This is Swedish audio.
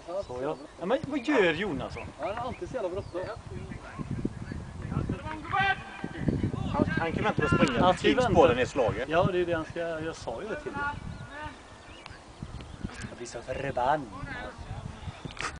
Så ja. Ja, men vad gör Jonas? Han är alltid så jävla bråttom. Han kan vänta och springa. Han Tills bollen är slagen. Ja, det är det han ska. Jag sa ju det till dig. Jag blir så förbannad.